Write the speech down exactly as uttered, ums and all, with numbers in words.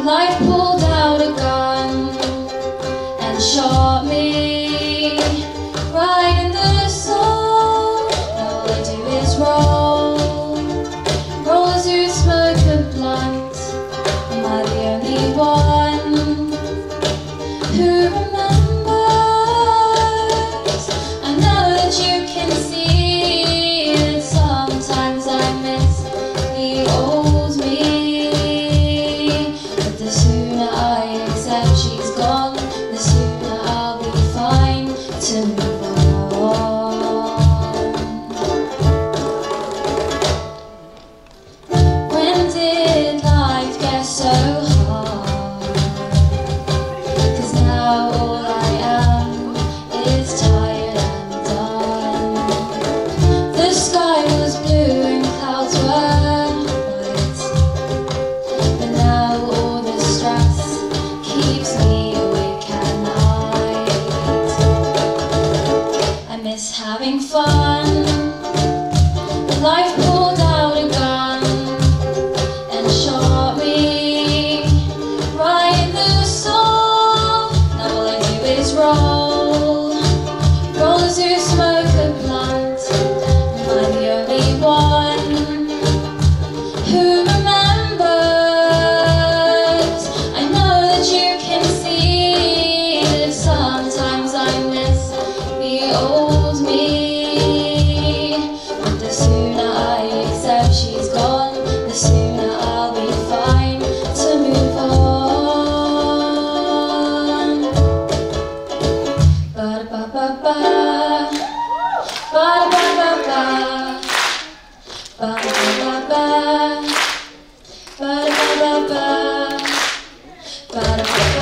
Life pulled out a gun and shot me right in the soul. Now all I do is roll, roll as you smoke a blunt. Am I the only one who remembers? I know that you can see that sometimes I miss the old me. The sooner I accept she's gone, the sooner I'll be fine to move on. When did life get so hard? 'Cause now all I am is tired and done. The sky was blue and clouds were white, but now all the stress keeps me awake at night. I miss having fun. Life pulled out a gun and shot me right in the soul. Now all I do is roll, roll as you smoke a blunt. Am I the only one who remembers? I know that you can see that sometimes I miss the old me. But the sooner I accept she's gone, the sooner I'll be fine to move on. Ba-da-ba-ba-ba, ba-da-ba-ba-ba, ba-da-ba-ba-ba, ba-da-ba-ba-ba, ba-da-ba-ba-ba.